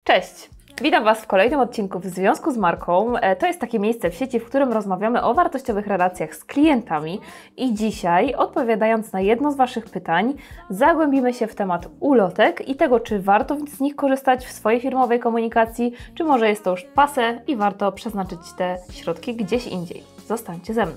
Cześć! Witam Was w kolejnym odcinku w związku z marką. To jest takie miejsce w sieci, w którym rozmawiamy o wartościowych relacjach z klientami i dzisiaj, odpowiadając na jedno z Waszych pytań, zagłębimy się w temat ulotek i tego, czy warto z nich korzystać w swojej firmowej komunikacji, czy może jest to już passé i warto przeznaczyć te środki gdzieś indziej. Zostańcie ze mną.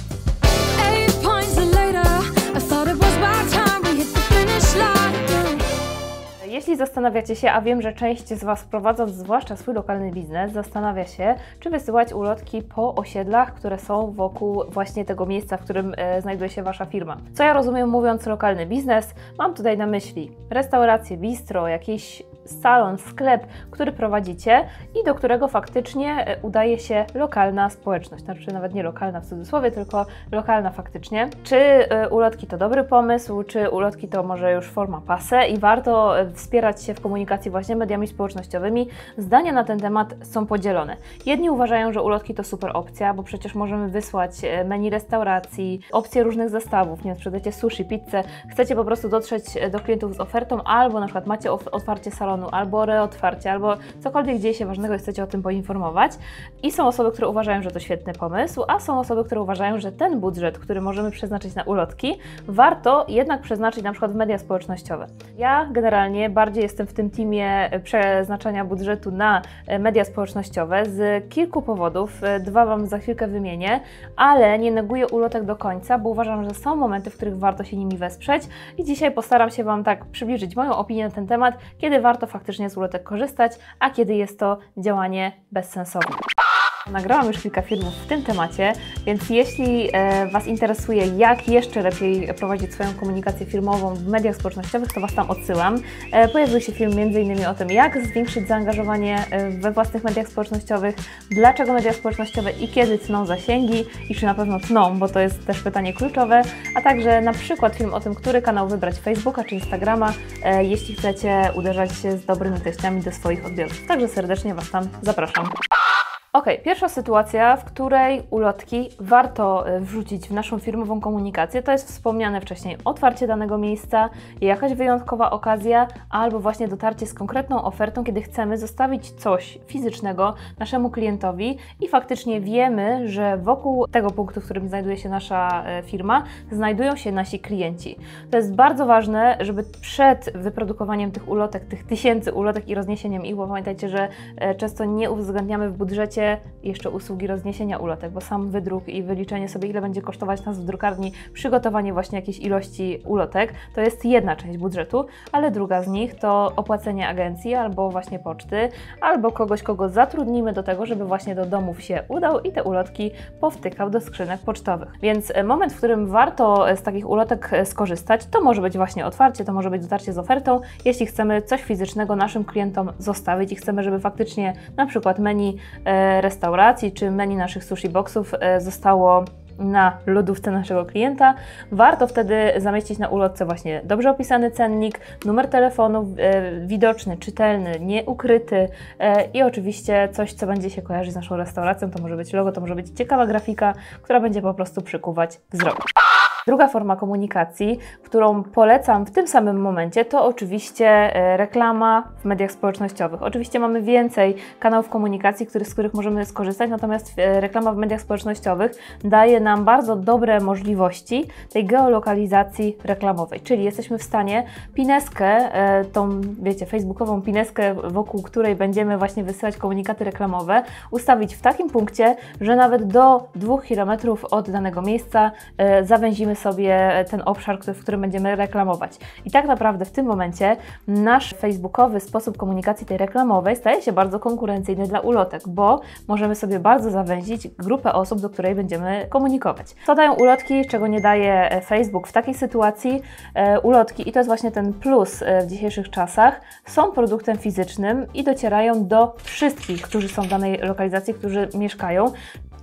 Jeśli zastanawiacie się, a wiem, że część z Was, prowadząc zwłaszcza swój lokalny biznes, zastanawia się, czy wysyłać ulotki po osiedlach, które są wokół właśnie tego miejsca, w którym znajduje się Wasza firma. Co ja rozumiem, mówiąc lokalny biznes? Mam tutaj na myśli restaurację, bistro, jakiś salon, sklep, który prowadzicie i do którego faktycznie udaje się lokalna społeczność. Znaczy nawet nie lokalna w cudzysłowie, tylko lokalna faktycznie. Czy ulotki to dobry pomysł, czy ulotki to może już forma passé i warto wspierać się w komunikacji właśnie mediami społecznościowymi? Zdania na ten temat są podzielone. Jedni uważają, że ulotki to super opcja, bo przecież możemy wysłać menu restauracji, opcje różnych zestawów, nie wiem, sprzedajecie sushi, pizzę, chcecie po prostu dotrzeć do klientów z ofertą, albo na przykład macie otwarcie salonu, albo reotwarcie, albo cokolwiek dzieje się ważnego i chcecie o tym poinformować. I są osoby, które uważają, że to świetny pomysł, a są osoby, które uważają, że ten budżet, który możemy przeznaczyć na ulotki, warto jednak przeznaczyć na przykład w media społecznościowe. Ja generalnie bardziej jestem w tym teamie przeznaczania budżetu na media społecznościowe z kilku powodów. Dwa Wam za chwilkę wymienię, ale nie neguję ulotek do końca, bo uważam, że są momenty, w których warto się nimi wesprzeć i dzisiaj postaram się Wam tak przybliżyć moją opinię na ten temat, kiedy warto faktycznie z ulotek korzystać, a kiedy jest to działanie bezsensowne. Nagrałam już kilka filmów w tym temacie, więc jeśli Was interesuje, jak jeszcze lepiej prowadzić swoją komunikację firmową w mediach społecznościowych, to Was tam odsyłam. Pojawił się film m.in. o tym, jak zwiększyć zaangażowanie we własnych mediach społecznościowych, dlaczego media społecznościowe i kiedy tną zasięgi i czy na pewno tną, bo to jest też pytanie kluczowe, a także na przykład film o tym, który kanał wybrać, Facebooka czy Instagrama, jeśli chcecie uderzać się z dobrymi treściami do swoich odbiorców. Także serdecznie Was tam zapraszam. Ok, pierwsza sytuacja, w której ulotki warto wrzucić w naszą firmową komunikację, to jest wspomniane wcześniej otwarcie danego miejsca, jakaś wyjątkowa okazja, albo właśnie dotarcie z konkretną ofertą, kiedy chcemy zostawić coś fizycznego naszemu klientowi i faktycznie wiemy, że wokół tego punktu, w którym znajduje się nasza firma, znajdują się nasi klienci. To jest bardzo ważne, żeby przed wyprodukowaniem tych ulotek, tych tysięcy ulotek i rozniesieniem ich, bo pamiętajcie, że często nie uwzględniamy w budżecie jeszcze usługi rozniesienia ulotek, bo sam wydruk i wyliczenie sobie, ile będzie kosztować nas w drukarni przygotowanie właśnie jakiejś ilości ulotek, to jest jedna część budżetu, ale druga z nich to opłacenie agencji albo właśnie poczty, albo kogoś, kogo zatrudnimy do tego, żeby właśnie do domów się udał i te ulotki powtykał do skrzynek pocztowych. Więc moment, w którym warto z takich ulotek skorzystać, to może być właśnie otwarcie, to może być dotarcie z ofertą, jeśli chcemy coś fizycznego naszym klientom zostawić i chcemy, żeby faktycznie na przykład menu restauracji czy menu naszych sushi boxów zostało na lodówce naszego klienta, warto wtedy zamieścić na ulotce właśnie dobrze opisany cennik, numer telefonu widoczny, czytelny, nieukryty i oczywiście coś, co będzie się kojarzyć z naszą restauracją. To może być logo, to może być ciekawa grafika, która będzie po prostu przykuwać wzrok. Druga forma komunikacji, którą polecam w tym samym momencie, to oczywiście reklama w mediach społecznościowych. Oczywiście mamy więcej kanałów komunikacji, z których możemy skorzystać, natomiast reklama w mediach społecznościowych daje nam bardzo dobre możliwości tej geolokalizacji reklamowej, czyli jesteśmy w stanie pineskę, tą wiecie, facebookową pineskę, wokół której będziemy właśnie wysyłać komunikaty reklamowe, ustawić w takim punkcie, że nawet do 2 km od danego miejsca zawęzimy sobie ten obszar, w którym będziemy reklamować. I tak naprawdę w tym momencie nasz facebookowy sposób komunikacji tej reklamowej staje się bardzo konkurencyjny dla ulotek, bo możemy sobie bardzo zawęzić grupę osób, do której będziemy komunikować. Co dają ulotki, czego nie daje Facebook w takiej sytuacji? Ulotki, i to jest właśnie ten plus w dzisiejszych czasach, są produktem fizycznym i docierają do wszystkich, którzy są w danej lokalizacji, którzy mieszkają.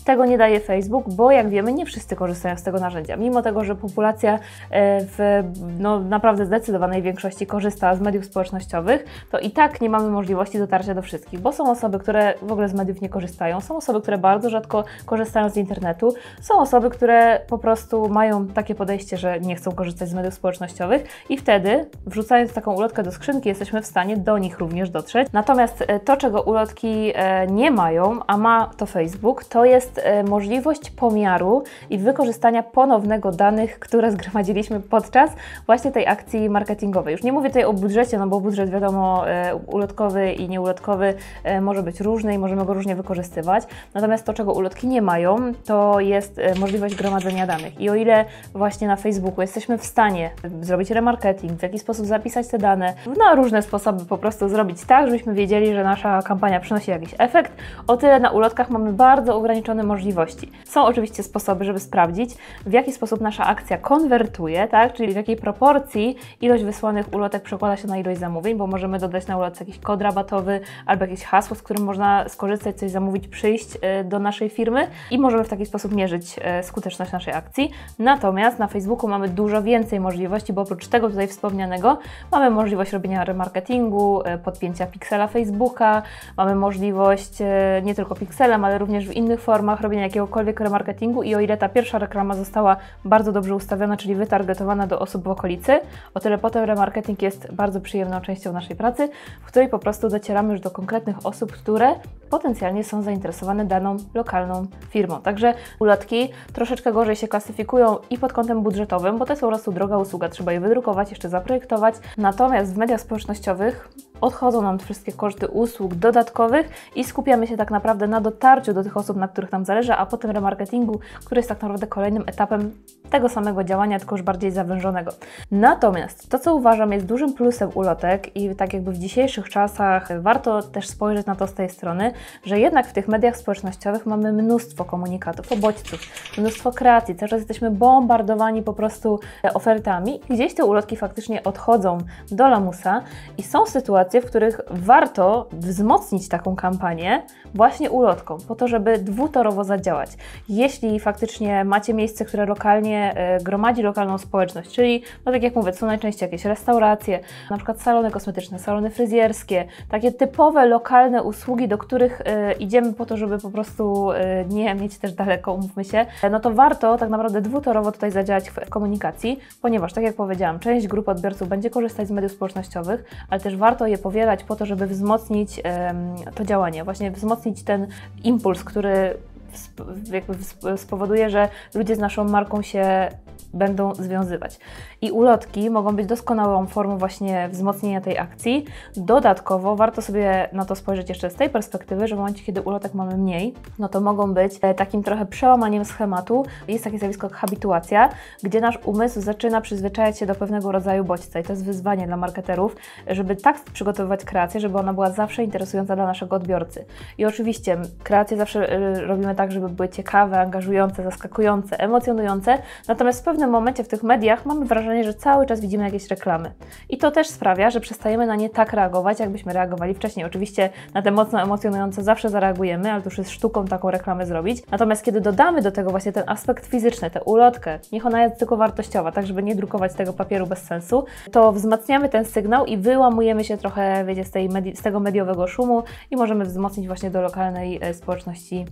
Tego nie daje Facebook, bo jak wiemy, nie wszyscy korzystają z tego narzędzia. Mimo tego, że populacja w naprawdę zdecydowanej większości korzysta z mediów społecznościowych, to i tak nie mamy możliwości dotarcia do wszystkich, bo są osoby, które w ogóle z mediów nie korzystają, są osoby, które bardzo rzadko korzystają z internetu, są osoby, które po prostu mają takie podejście, że nie chcą korzystać z mediów społecznościowych i wtedy, wrzucając taką ulotkę do skrzynki, jesteśmy w stanie do nich również dotrzeć. Natomiast to, czego ulotki nie mają, a ma to Facebook, to jest możliwość pomiaru i wykorzystania ponownego danych, które zgromadziliśmy podczas właśnie tej akcji marketingowej. Już nie mówię tutaj o budżecie, no bo budżet wiadomo ulotkowy i nieulotkowy może być różny i możemy go różnie wykorzystywać. Natomiast to, czego ulotki nie mają, to jest możliwość gromadzenia danych. I o ile właśnie na Facebooku jesteśmy w stanie zrobić remarketing, w jakiś sposób zapisać te dane, na różne sposoby po prostu zrobić tak, żebyśmy wiedzieli, że nasza kampania przynosi jakiś efekt, o tyle na ulotkach mamy bardzo ograniczone możliwości. Są oczywiście sposoby, żeby sprawdzić, w jaki sposób nasza akcja konwertuje, tak? Czyli w jakiej proporcji ilość wysłanych ulotek przekłada się na ilość zamówień, bo możemy dodać na ulotce jakiś kod rabatowy albo jakieś hasło, z którym można skorzystać, coś zamówić, przyjść do naszej firmy i możemy w taki sposób mierzyć skuteczność naszej akcji. Natomiast na Facebooku mamy dużo więcej możliwości, bo oprócz tego tutaj wspomnianego mamy możliwość robienia remarketingu, podpięcia piksela Facebooka, mamy możliwość nie tylko pikselem, ale również w innych formach robienia jakiegokolwiek remarketingu i o ile ta pierwsza reklama została bardzo dobrze ustawiona, czyli wytargetowana do osób w okolicy, o tyle potem remarketing jest bardzo przyjemną częścią naszej pracy, w której po prostu docieramy już do konkretnych osób, które potencjalnie są zainteresowane daną lokalną firmą. Także ulotki troszeczkę gorzej się klasyfikują i pod kątem budżetowym, bo to jest po prostu droga usługa, trzeba je wydrukować, jeszcze zaprojektować. Natomiast w mediach społecznościowych odchodzą nam wszystkie koszty usług dodatkowych i skupiamy się tak naprawdę na dotarciu do tych osób, na których nam zależy, a potem remarketingu, który jest tak naprawdę kolejnym etapem tego samego działania, tylko już bardziej zawężonego. Natomiast to, co uważam jest dużym plusem ulotek i tak jakby w dzisiejszych czasach warto też spojrzeć na to z tej strony, że jednak w tych mediach społecznościowych mamy mnóstwo komunikatów, bodźców, mnóstwo kreacji, cały czas jesteśmy bombardowani po prostu ofertami. Gdzieś te ulotki faktycznie odchodzą do lamusa i są sytuacje, w których warto wzmocnić taką kampanię właśnie ulotką, po to, żeby dwutorowo zadziałać. Jeśli faktycznie macie miejsce, które lokalnie gromadzi lokalną społeczność, czyli, no tak jak mówię, są najczęściej jakieś restauracje, na przykład salony kosmetyczne, salony fryzjerskie, takie typowe, lokalne usługi, do których idziemy po to, żeby po prostu nie mieć też daleko, umówmy się, no to warto tak naprawdę dwutorowo tutaj zadziałać w komunikacji, ponieważ, tak jak powiedziałam, część grup odbiorców będzie korzystać z mediów społecznościowych, ale też warto je powielać po to, żeby wzmocnić to działanie, właśnie wzmocnić ten impuls, który jakby spowoduje, że ludzie z naszą marką się będą związywać. I ulotki mogą być doskonałą formą właśnie wzmocnienia tej akcji. Dodatkowo warto sobie na to spojrzeć jeszcze z tej perspektywy, że w momencie, kiedy ulotek mamy mniej, no to mogą być takim trochę przełamaniem schematu. Jest takie zjawisko jak habituacja, gdzie nasz umysł zaczyna przyzwyczajać się do pewnego rodzaju bodźca i to jest wyzwanie dla marketerów, żeby tak przygotowywać kreację, żeby ona była zawsze interesująca dla naszego odbiorcy. I oczywiście kreacje zawsze robimy tak, żeby były ciekawe, angażujące, zaskakujące, emocjonujące, natomiast w pewnym momencie w tych mediach mamy wrażenie, że cały czas widzimy jakieś reklamy. I to też sprawia, że przestajemy na nie tak reagować, jakbyśmy reagowali wcześniej. Oczywiście na te mocno emocjonujące zawsze zareagujemy, ale to już jest sztuką taką reklamę zrobić. Natomiast kiedy dodamy do tego właśnie ten aspekt fizyczny, tę ulotkę, niech ona jest tylko wartościowa, tak żeby nie drukować tego papieru bez sensu, to wzmacniamy ten sygnał i wyłamujemy się trochę, wiecie, z tego mediowego szumu i możemy wzmocnić właśnie do lokalnej społeczności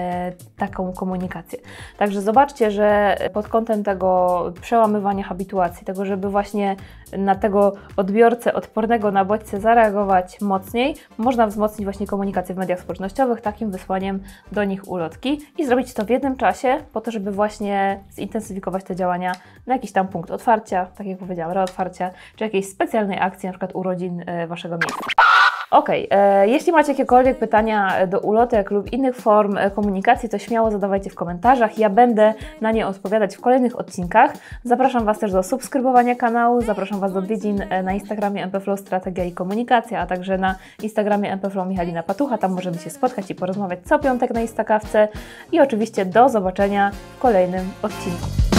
taką komunikację. Także zobaczcie, że pod kątem tego przełamywania habituacji, tego, żeby właśnie na tego odbiorcę odpornego na bodźce zareagować mocniej, można wzmocnić właśnie komunikację w mediach społecznościowych takim wysłaniem do nich ulotki i zrobić to w jednym czasie po to, żeby właśnie zintensyfikować te działania na jakiś tam punkt otwarcia, tak jak powiedziałam, reotwarcia, czy jakiejś specjalnej akcji, na przykład urodzin Waszego miejsca. Ok, jeśli macie jakiekolwiek pytania do ulotek lub innych form komunikacji, to śmiało zadawajcie w komentarzach. Ja będę na nie odpowiadać w kolejnych odcinkach. Zapraszam Was też do subskrybowania kanału, zapraszam Was do odwiedzin na Instagramie MPFlow Strategia i Komunikacja, a także na Instagramie MPFlow Michalina Patucha. Tam możemy się spotkać i porozmawiać co piątek na Instakawce. I oczywiście do zobaczenia w kolejnym odcinku.